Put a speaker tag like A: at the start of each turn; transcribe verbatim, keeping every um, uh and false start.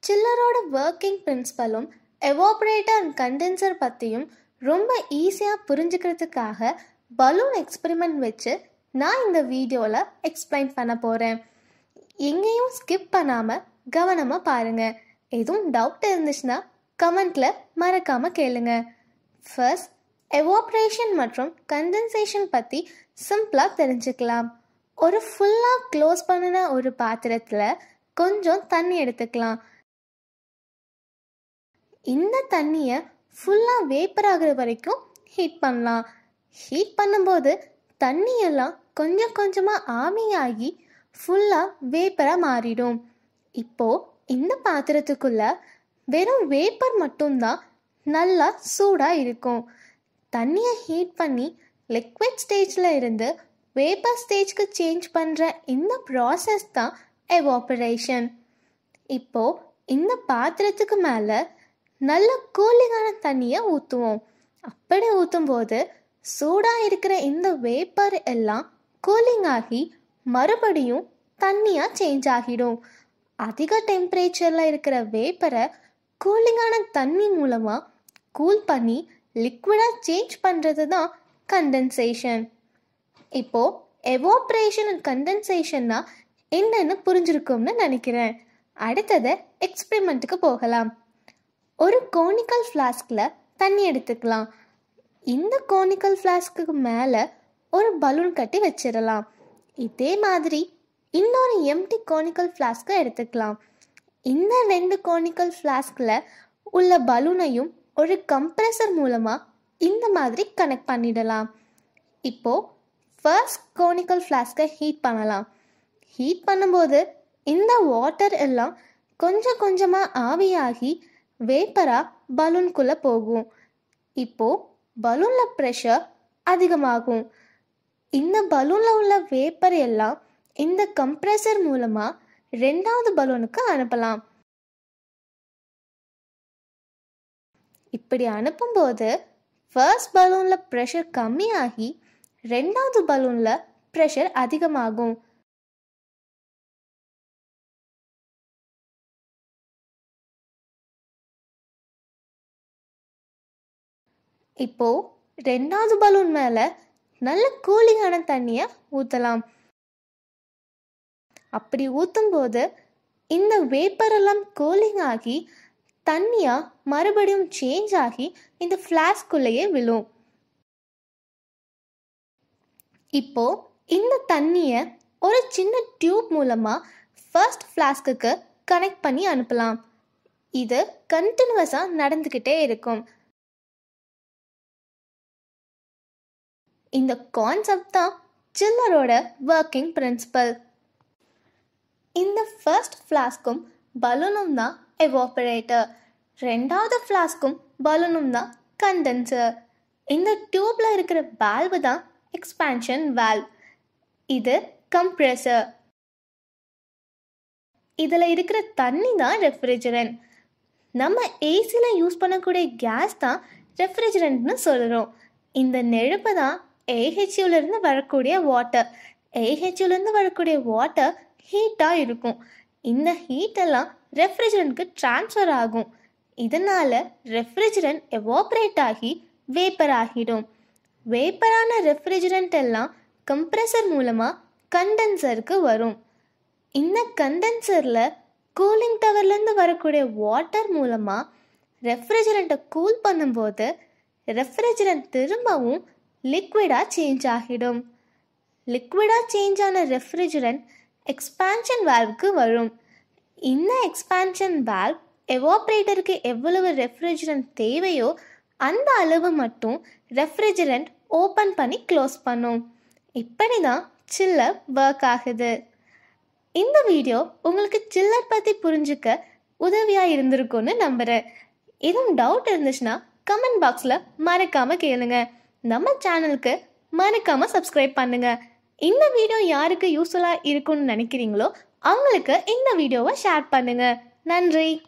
A: சில்லரோட working பிரின்சிபலும் evaporator and condenser பற்றியும் ரொம்ப ஈஸியாக புரிஞ்சுக்கிறதுக்காக பலூன் எக்ஸ்பெரிமெண்ட் வச்சு நான் இந்த வீடியோவில் எக்ஸ்பிளைன் பண்ண போகிறேன். எங்கேயும் ஸ்கிப் பண்ணாமல் கவனமாக பாருங்கள். எதுவும் டவுட் இருந்துச்சுன்னா கமெண்ட்டில் மறக்காமல் கேளுங்க. ஃபர்ஸ்ட், எவாப்ரேஷன் மற்றும் கண்டென்சேஷன் பற்றி சிம்பிளாக தெரிஞ்சுக்கலாம். ஒரு ஃபுல்லாக க்ளோஸ் பண்ணின ஒரு பாத்திரத்தில் கொஞ்சம் தண்ணி எடுத்துக்கலாம். இந்த தண்ணியை ஃபுல்லாக வேப்பர் ஆகிற வரைக்கும் ஹீட் பண்ணலாம். ஹீட் பண்ணும்போது தண்ணியெல்லாம் கொஞ்சம் கொஞ்சமாக ஆவியாகி ஃபுல்லாக வேப்பராக மாறிடும். இப்போது இந்த பாத்திரத்துக்குள்ள வெறும் வேப்பர் மட்டும்தான் நல்லா சூடாக இருக்கும். தண்ணியை ஹீட் பண்ணி லிக்விட் ஸ்டேஜில் இருந்து வேப்பர் ஸ்டேஜ்க்கு சேஞ்ச் பண்ணுற இந்த ப்ராசஸ் தான் எவாபரேஷன். இப்போது இந்த பாத்திரத்துக்கு மேலே நல்ல கூலிங்கான தண்ணியை ஊற்றுவோம். அப்படி ஊற்றும் போது சூடாக இருக்கிற இந்த வேப்பர் எல்லாம் கூலிங் ஆகி மறுபடியும் தண்ணியாக சேஞ்ச் ஆகிடும். அதிக டெம்பரேச்சரில் இருக்கிற வேப்பரை கூலிங்கான தண்ணி மூலமாக கூல் பண்ணி லிக்விடாக சேஞ்ச் பண்ணுறது தான் கண்டென்சேஷன். இப்போது எவாப்ரேஷன் அண்ட் கண்டென்சேஷன்னா என்னன்னு புரிஞ்சிருக்கும்னு நினைக்கிறேன். அடுத்தது எக்ஸ்பெரிமெண்ட்டுக்கு போகலாம். ஒரு கோனிக்கல் ஃப்ளாஸ்கில் தண்ணி எடுத்துக்கலாம். இந்த கோனிக்கல் ஃப்ளாஸ்க்கு மேலே ஒரு பலூன் கட்டி வச்சிடலாம். இதே மாதிரி இன்னொரு எம்டி கோனிக்கல் ஃப்ளாஸ்கை எடுத்துக்கலாம். இந்த ரெண்டு கோனிக்கல் ஃப்ளாஸ்கில் உள்ள பலூனையும் ஒரு கம்ப்ரெசர் மூலமாக இந்த மாதிரி கனெக்ட் பண்ணிடலாம். இப்போது ஃபர்ஸ்ட் கோனிக்கல் ஃப்ளாஸ்கை ஹீட் பண்ணலாம். ஹீட் பண்ணும்போது இந்த வாட்டர் எல்லாம் கொஞ்சம் கொஞ்சமாக ஆவியாகி வேப்பராக பலூனுக்குள்ளே போகும். இப்போது பலூனில் ப்ரெஷர் அதிகமாகும். இந்த பலூனில் உள்ள வேப்பர் எல்லாம் இந்த கம்ப்ரெசர் மூலமாக ரெண்டாவது பலூனுக்கு அனுப்பலாம். இப்படி அனுப்பும்போது ஃபர்ஸ்ட் பலூனில் ப்ரெஷர் கம்மியாகி ரெண்டாவது பலூனில் ப்ரெஷர் அதிகமாகும். இப்போது ரெண்டாவது பலூன் மேலே நல்ல கூலிங்கான தண்ணியை ஊற்றலாம். அப்படி ஊற்றும்போது இந்த வேப்பரெல்லாம் கூலிங் ஆகி தண்ணியாக மறுபடியும் சேஞ்ச் ஆகி இந்த ஃப்ளாஸ்குள்ளேயே விழும். இப்போது இந்த தண்ணியை ஒரு சின்ன டியூப் மூலமாக ஃபர்ஸ்ட் ஃப்ளாஸ்க்கு கனெக்ட் பண்ணி அனுப்பலாம். இது கண்டினியூஸாக நடந்துக்கிட்டே இருக்கும். இந்த கான்செப்ட் தான் சில்லரோட ஒர்க்கிங் பிரின்சிபல். இந்த ஃபர்ஸ்ட் ஃப்ளாஸ்க்கும் பலூனும் தான் எவாபரேட்டர். ரெண்டாவது ஃப்ளாஸ்க்கும் பலூனும் தான் கண்டென்சர். இந்த டியூப்ல இருக்கிற வால்வு தான் எக்ஸ்பான்ஷன் வால்வ். இது கம்ப்ரெசர். இதில் இருக்கிற தண்ணி தான் ரெஃப்ரிஜரண்ட். நம்ம ஏசியில் யூஸ் பண்ணக்கூடிய கேஸ் தான் ரெஃப்ரிஜரண்ட்னு சொல்கிறோம். இந்த நெருப்பு தான் ஏஹெச்யூலேருந்து வரக்கூடிய வாட்டர். ஏஹெச்யூலேருந்து வரக்கூடிய வாட்டர் ஹீட்டாக இருக்கும். இந்த ஹீட்டெல்லாம் ரெஃப்ரிஜரண்ட்க்கு ட்ரான்ஸ்ஃபர் ஆகும். இதனால் ரெஃப்ரிஜரண்ட் எவாப்ரேட் ஆகி வேப்பர் ஆகிடும். வேப்பரான ரெஃப்ரிஜரண்ட் எல்லாம் கம்ப்ரெசர் மூலமாக கண்டென்சருக்கு வரும். இந்த கண்டென்சரில் கூலிங் டவர்லேருந்து வரக்கூடிய வாட்டர் மூலமாக ரெஃப்ரிஜரண்ட்டை கூல் பண்ணும்போது ரெஃப்ரிஜரண்ட் திரும்பவும் லிக்விடாக சேஞ்ச் ஆகிடும். லிக்விடாக சேஞ்ச் ஆன ரெஃப்ரிஜரண்ட் எக்ஸ்பான்ஷன் வால்வுக்கு வரும். இந்த எக்ஸ்பான்ஷன் வால்வ் எவாப்ரேட்டருக்கு எவ்வளவு ரெஃப்ரிஜரண்ட் தேவையோ அந்த அளவு மட்டும் ரெஃப்ரிஜரண்ட் ஓப்பன் பண்ணி க்ளோஸ் பண்ணும். இப்படி தான் சில்லர் ஒர்க் ஆகுது. இந்த வீடியோ உங்களுக்கு சில்லர் பற்றி புரிஞ்சுக்க உதவியாக இருந்திருக்கும்னு நம்புகிறேன். எதுவும் டவுட் இருந்துச்சுன்னா கமெண்ட் பாக்ஸில் மறக்காமல் கேளுங்க. நம்ம சேனலுக்கு மறக்காமல் சப்ஸ்கிரைப் பண்ணுங்க. இந்த வீடியோ யாருக்கு யூஸ்ஃபுல்லாக இருக்கும்னு நினைக்கிறீங்களோ அவங்களுக்கு இந்த வீடியோவை ஷேர் பண்ணுங்க. நன்றி.